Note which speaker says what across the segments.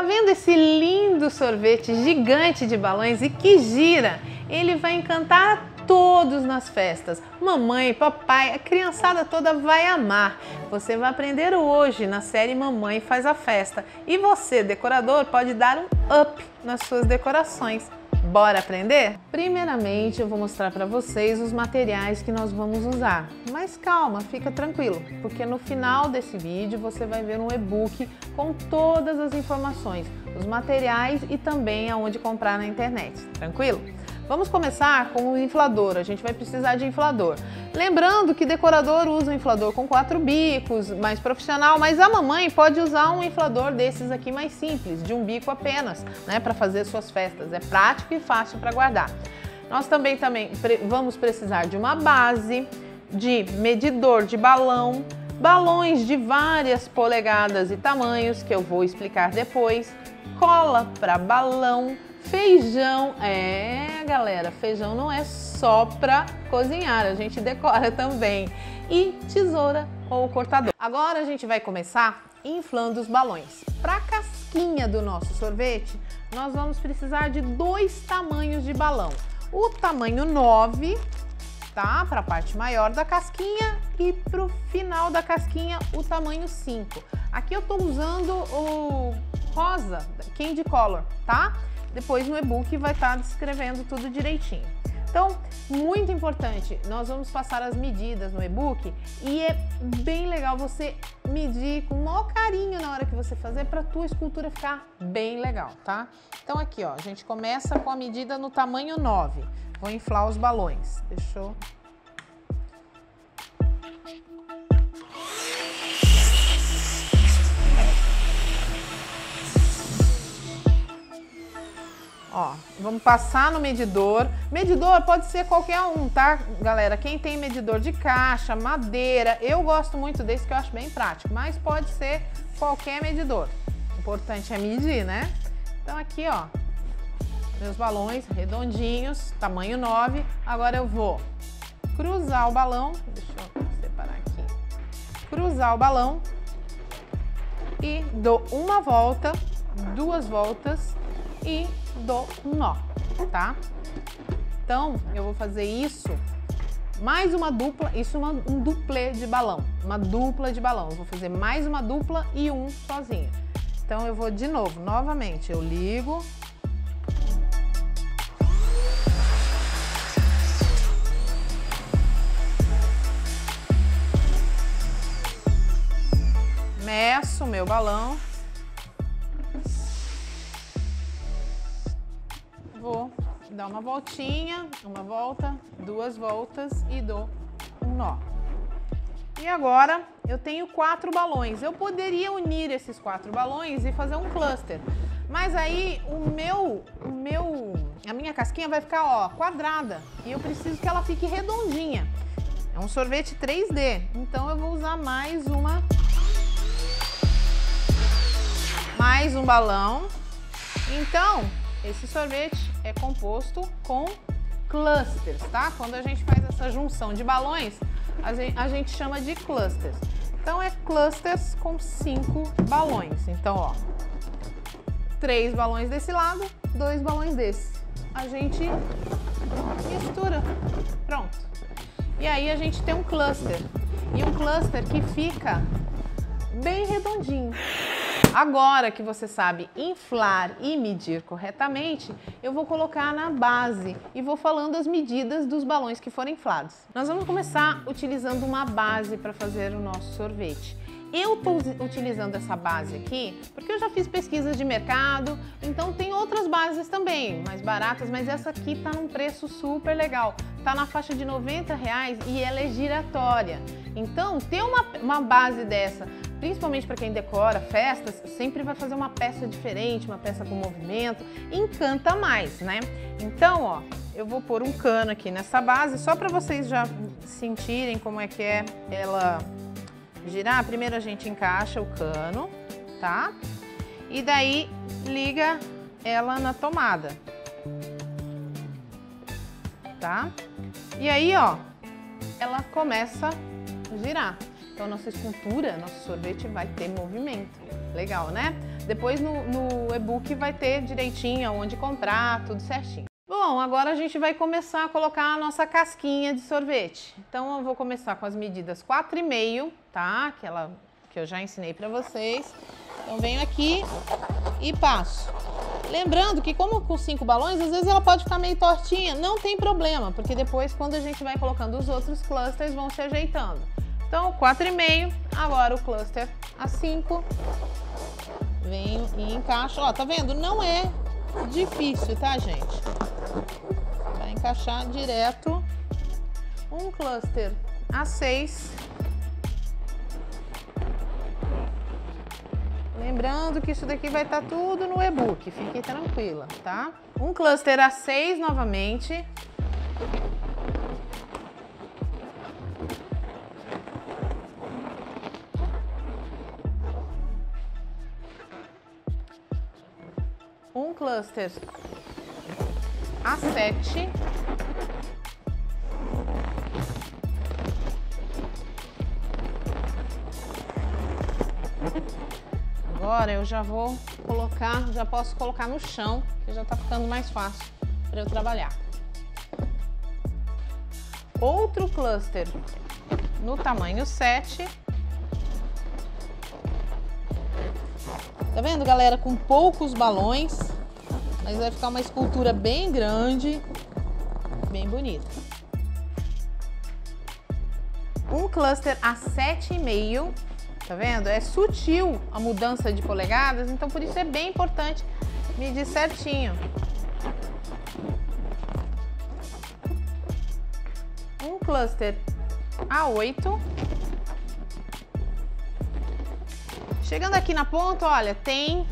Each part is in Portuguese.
Speaker 1: vendo esse lindo sorvete gigante de balões e que gira? Ele vai encantar todos nas festas. Mamãe, papai, a criançada toda vai amar. Você vai aprender hoje na série Mamãe Faz a Festa. E você, decorador, pode dar um up nas suas decorações. Bora aprender? Primeiramente, eu vou mostrar para vocês os materiais que nós vamos usar. Mas calma, fica tranquilo, porque no final desse vídeo você vai ver um e-book com todas as informações, os materiais e também aonde comprar na internet. Tranquilo? Vamos começar com o inflador. A gente vai precisar de inflador. Lembrando que decorador usa um inflador com 4 bicos, mais profissional, mas a mamãe pode usar um inflador desses aqui mais simples, de um bico apenas, né, para fazer suas festas. É prático e fácil para guardar. Nós também vamos precisar de uma base, de medidor de balão, balões de várias polegadas e tamanhos, que eu vou explicar depois, cola para balão, feijão, galera, feijão não é só para cozinhar, a gente decora também, e tesoura ou cortador. Agora a gente vai começar inflando os balões. Para a casquinha do nosso sorvete, nós vamos precisar de 2 tamanhos de balão. O tamanho 9, tá? Para a parte maior da casquinha e para o final da casquinha o tamanho 5. Aqui eu estou usando o rosa, Candy Color, tá? Depois no e-book vai estar descrevendo tudo direitinho. Então, muito importante, nós vamos passar as medidas no e-book e é bem legal você medir com o maior carinho na hora que você fazer para a tua escultura ficar bem legal, tá? Então aqui, ó, a gente começa com a medida no tamanho 9. Vou inflar os balões. Deixa eu... Ó, vamos passar no medidor. Medidor pode ser qualquer um, tá, galera? Quem tem medidor de caixa, madeira, eu gosto muito desse que eu acho bem prático, mas pode ser qualquer medidor. O importante é medir, né? Então aqui, ó, meus balões redondinhos, tamanho 9. Agora eu vou cruzar o balão, deixa eu separar aqui. Cruzar o balão e dou uma volta, 2 voltas e dou um nó, tá? Então, eu vou fazer isso, mais uma dupla, isso um duplê de balão, uma dupla de balão. Eu vou fazer mais uma dupla e um sozinho. Então, eu vou de novo, novamente, eu ligo. Meço o meu balão. Vou dar uma voltinha, uma volta, 2 voltas e dou um nó. E agora eu tenho 4 balões. Eu poderia unir esses 4 balões e fazer um cluster, mas aí a minha casquinha vai ficar, ó, quadrada e eu preciso que ela fique redondinha. É um sorvete 3D, então eu vou usar mais um balão. Então, esse sorvete é composto com clusters, tá? Quando a gente faz essa junção de balões, a gente chama de clusters. Então, é clusters com 5 balões. Então, ó, 3 balões desse lado, 2 balões desse. A gente mistura. Pronto. E aí, a gente tem um cluster. E um cluster que fica bem redondinho. Agora que você sabe inflar e medir corretamente, eu vou colocar na base e vou falando as medidas dos balões que forem inflados. Nós vamos começar utilizando uma base para fazer o nosso sorvete. Eu estou utilizando essa base aqui porque eu já fiz pesquisas de mercado, então tem outras bases também, mais baratas, mas essa aqui está num preço super legal. Está na faixa de R$90 e ela é giratória. Então, ter uma base dessa, principalmente para quem decora festas, sempre vai fazer uma peça diferente, uma peça com movimento, encanta mais, né? Então, ó, eu vou pôr um cano aqui nessa base, só para vocês já sentirem como é que é ela girar. Primeiro a gente encaixa o cano, tá? E daí liga ela na tomada, tá? E aí, ó, ela começa a girar. Então, nossa escultura, nosso sorvete vai ter movimento. Legal, né? Depois no e-book vai ter direitinho onde comprar, tudo certinho. Bom, agora a gente vai começar a colocar a nossa casquinha de sorvete. Então eu vou começar com as medidas 4,5, tá? Aquela que eu já ensinei pra vocês. Então venho aqui e passo. Lembrando que como com 5 balões, às vezes ela pode ficar meio tortinha, não tem problema, porque depois quando a gente vai colocando os outros clusters vão se ajeitando. Então 4,5, agora o cluster A5, venho e encaixo. Ó, tá vendo? Não é difícil, tá, gente? Vai encaixar direto. Um cluster A6. Lembrando que isso daqui vai estar tudo no e-book, fique tranquila, tá? Um cluster A6 novamente. Um cluster A7. Agora eu já vou colocar, já posso colocar no chão, que já tá ficando mais fácil para eu trabalhar. Outro cluster no tamanho 7. Tá vendo, galera? Com poucos balões, mas vai ficar uma escultura bem grande, bem bonita. Um cluster a 7,5. Tá vendo? É sutil a mudança de polegadas, então por isso é bem importante medir certinho. Um cluster A8. Chegando aqui na ponta, olha, tem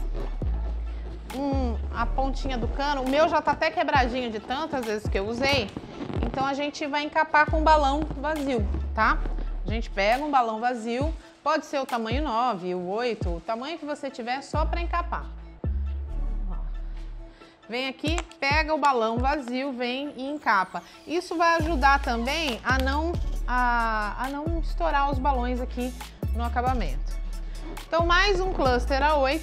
Speaker 1: a pontinha do cano. O meu já tá até quebradinho de tantas vezes que eu usei, então a gente vai encapar com um balão vazio, tá? A gente pega um balão vazio. Pode ser o tamanho 9, o 8, o tamanho que você tiver, só para encapar. Vem aqui, pega o balão vazio, vem e encapa. Isso vai ajudar também a não estourar os balões aqui no acabamento. Então, mais um cluster A8.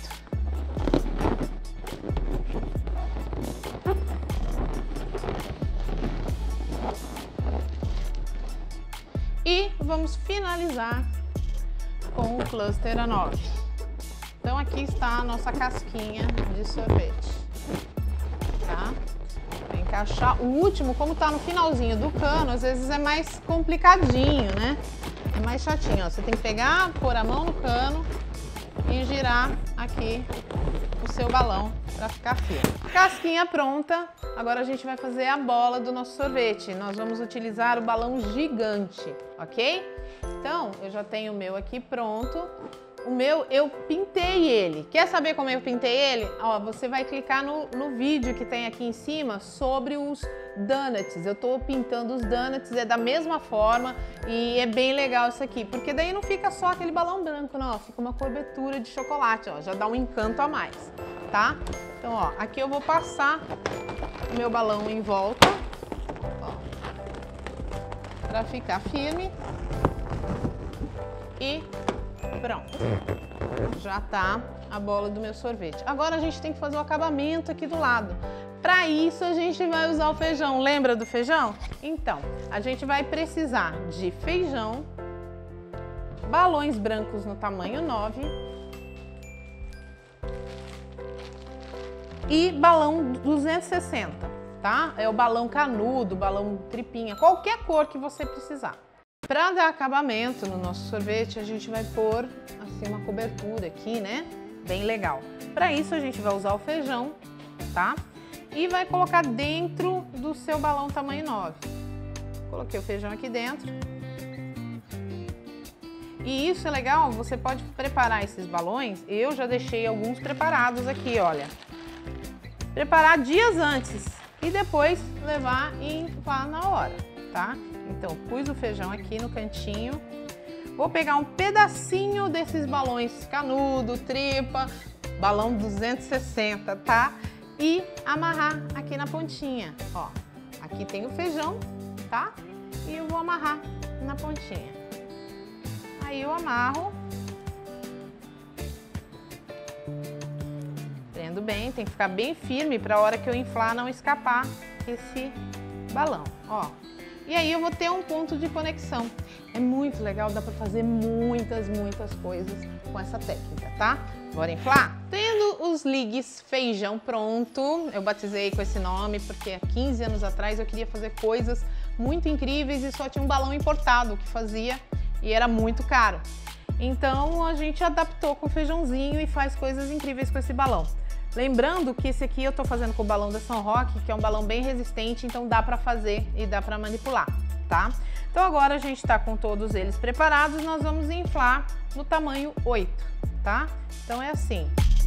Speaker 1: E vamos finalizar com o cluster A9. Então aqui está a nossa casquinha de sorvete, tá? Vai encaixar o último, como tá no finalzinho do cano, às vezes é mais complicadinho, né? É mais chatinho, ó. Você tem que pegar, pôr a mão no cano e girar aqui o seu balão para ficar firme. Casquinha pronta, agora a gente vai fazer a bola do nosso sorvete. Nós vamos utilizar o balão gigante, ok? Então, eu já tenho o meu aqui pronto. O meu, eu pintei ele. Quer saber como eu pintei ele? Ó, você vai clicar no vídeo que tem aqui em cima sobre os donuts. Eu tô pintando os donuts, é da mesma forma e é bem legal isso aqui, porque daí não fica só aquele balão branco, não, fica uma cobertura de chocolate, ó, já dá um encanto a mais, tá? Então, ó, aqui eu vou passar o meu balão em volta, ó, pra ficar firme. E pronto, já tá a bola do meu sorvete. Agora a gente tem que fazer o acabamento aqui do lado. Para isso a gente vai usar o feijão. Lembra do feijão? Então, a gente vai precisar de feijão, balões brancos no tamanho 9 e balão 260, tá? É o balão canudo, balão tripinha, qualquer cor que você precisar. Para dar acabamento no nosso sorvete, a gente vai pôr assim uma cobertura aqui, né? Bem legal. Para isso a gente vai usar o feijão, tá? E vai colocar dentro do seu balão tamanho 9. Coloquei o feijão aqui dentro. E isso é legal, você pode preparar esses balões. Eu já deixei alguns preparados aqui, olha. Preparar dias antes e depois levar e inflar na hora, tá? Então, pus o feijão aqui no cantinho. Vou pegar um pedacinho desses balões canudo, tripa, balão 260, tá? E amarrar aqui na pontinha, ó. Aqui tem o feijão, tá? E eu vou amarrar na pontinha. Aí eu amarro tudo bem, tem que ficar bem firme para a hora que eu inflar não escapar esse balão, ó. E aí eu vou ter um ponto de conexão. É muito legal, dá para fazer muitas coisas com essa técnica, tá? Bora inflar? Tendo os ligues feijão pronto, eu batizei com esse nome porque há 15 anos atrás eu queria fazer coisas muito incríveis e só tinha um balão importado que fazia e era muito caro. Então a gente adaptou com o feijãozinho e faz coisas incríveis com esse balão. Lembrando que esse aqui eu tô fazendo com o balão da São Roque, que é um balão bem resistente, então dá pra fazer e dá pra manipular, tá? Então agora a gente tá com todos eles preparados, nós vamos inflar no tamanho 8, tá? Então é assim.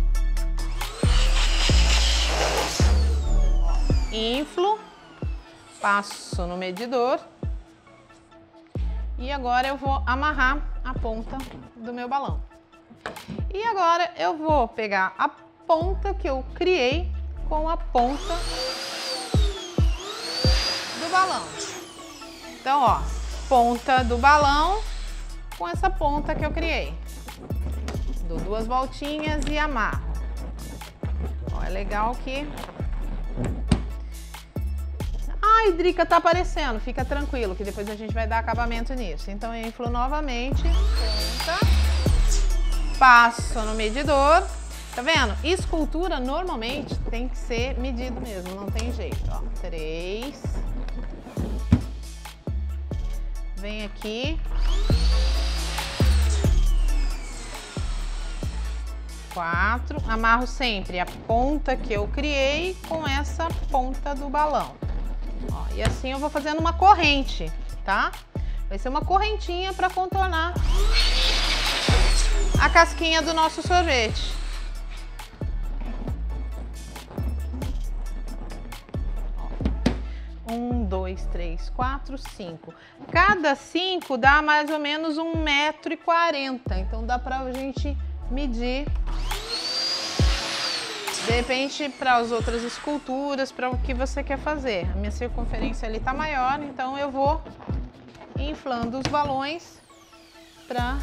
Speaker 1: Inflo, passo no medidor e agora eu vou amarrar a ponta do meu balão. E agora eu vou pegar a ponta que eu criei com a ponta do balão. Então, ó, ponta do balão com essa ponta que eu criei. Dou 2 voltinhas e amarro. Ó, é legal que... Ai, Drica, tá aparecendo. Fica tranquilo que depois a gente vai dar acabamento nisso. Então eu inflo novamente, ponta, passo no medidor. Tá vendo? Escultura normalmente tem que ser medido mesmo, não tem jeito, ó. 3. Vem aqui. 4. Amarro sempre a ponta que eu criei com essa ponta do balão. Ó, e assim eu vou fazendo uma corrente, tá? Vai ser uma correntinha para contornar a casquinha do nosso sorvete. 1, 2, 3, 4, 5. Cada 5 dá mais ou menos 1,40 m. Então dá pra gente medir. De repente, para as outras esculturas, para o que você quer fazer. A minha circunferência ali tá maior, então eu vou inflando os balões para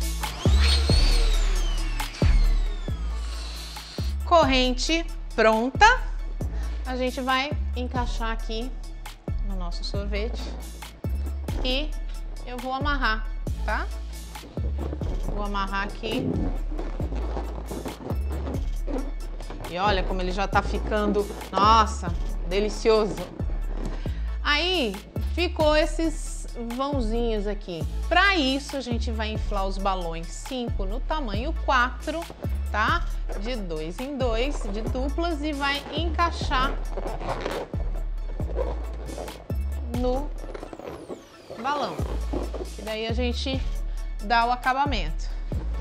Speaker 1: corrente pronta. A gente vai encaixar aqui no nosso sorvete e eu vou amarrar, tá? Vou amarrar aqui. E olha como ele já tá ficando, nossa, delicioso. Aí ficou esses vãozinhos aqui. Para isso a gente vai inflar os balões 5 no tamanho 4, tá? De 2 em 2, de duplas, e vai encaixar no balão. E daí a gente dá o acabamento.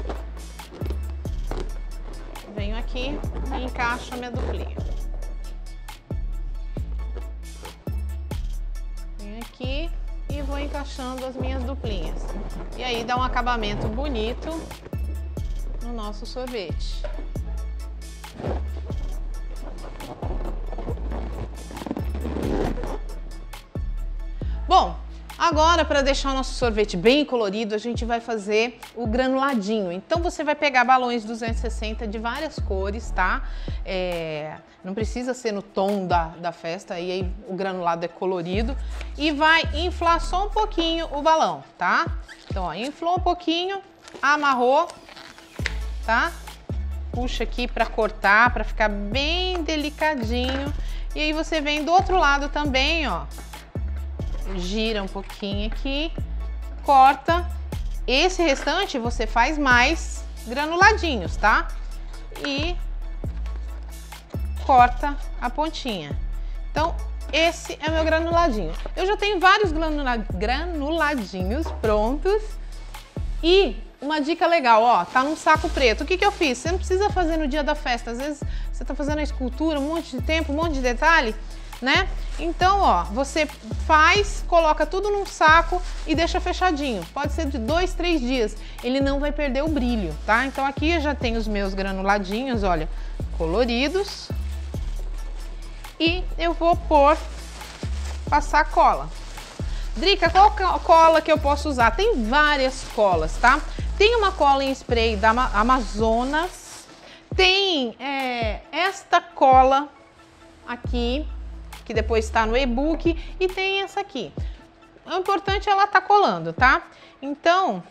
Speaker 1: Venho aqui e encaixo a minha duplinha. Venho aqui e vou encaixando as minhas duplinhas. E aí dá um acabamento bonito no nosso sorvete. Bom, agora para deixar o nosso sorvete bem colorido, a gente vai fazer o granuladinho. Então você vai pegar balões 260 de várias cores, tá? Não precisa ser no tom da festa, aí o granulado é colorido. E vai inflar só um pouquinho o balão, tá? Então, ó, inflou um pouquinho, amarrou, tá? Puxa aqui para cortar, para ficar bem delicadinho. E aí você vem do outro lado também, ó. Gira um pouquinho aqui, corta. Esse restante você faz mais granuladinhos, tá? E corta a pontinha. Então, esse é o meu granuladinho. Eu já tenho vários granuladinhos prontos. E uma dica legal, ó, tá num saco preto. O que que eu fiz? Você não precisa fazer no dia da festa. Às vezes você tá fazendo a escultura, um monte de tempo, um monte de detalhe, né? Então, ó, você faz, coloca tudo num saco e deixa fechadinho. Pode ser de 2, 3 dias. Ele não vai perder o brilho, tá? Então aqui eu já tenho os meus granuladinhos, olha, coloridos. E eu vou passar cola. Drica, qual cola que eu posso usar? Tem várias colas, tá? Tem uma cola em spray da Amazonas. Tem esta cola aqui, que depois está no e-book, e tem essa aqui. O importante é ela tá colando, tá? Então,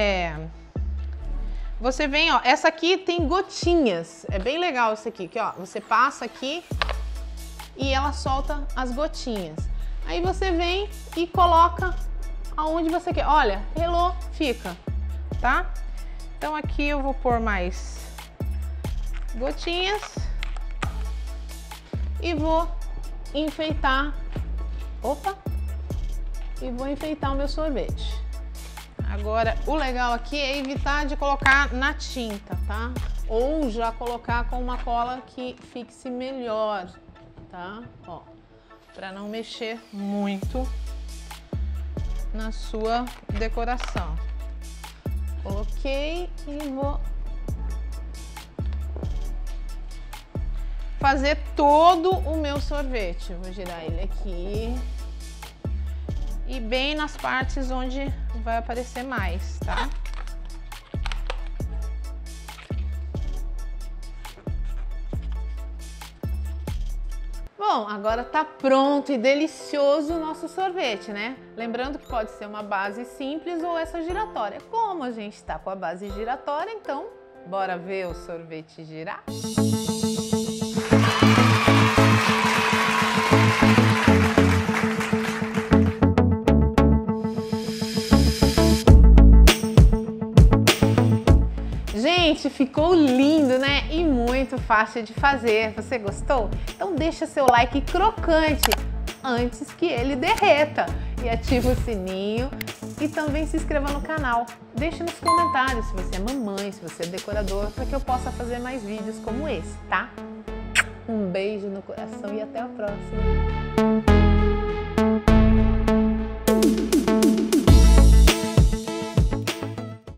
Speaker 1: você vem, ó, essa aqui tem gotinhas. É bem legal isso aqui, ó. Você passa aqui e ela solta as gotinhas. Aí você vem e coloca aonde você quer. Olha, relou, fica, tá? Então aqui eu vou pôr mais gotinhas e vou enfeitar. Opa! E vou enfeitar o meu sorvete. Agora, o legal aqui é evitar de colocar na tinta, tá? Ou já colocar com uma cola que fixe melhor, tá? Ó, para não mexer muito na sua decoração. Coloquei e vou fazer todo o meu sorvete. Vou girar ele aqui e bem nas partes onde vai aparecer mais, tá? Bom, agora tá pronto e delicioso o nosso sorvete, né? Lembrando que pode ser uma base simples ou essa giratória. Como a gente tá com a base giratória, então bora ver o sorvete girar? Gente, ficou lindo, né? E muito fácil de fazer. Você gostou? Então deixa seu like crocante antes que ele derreta. E ativa o sininho e também se inscreva no canal. Deixe nos comentários se você é mamãe, se você é decorador, para que eu possa fazer mais vídeos como esse, tá? Um beijo no coração e até a próxima!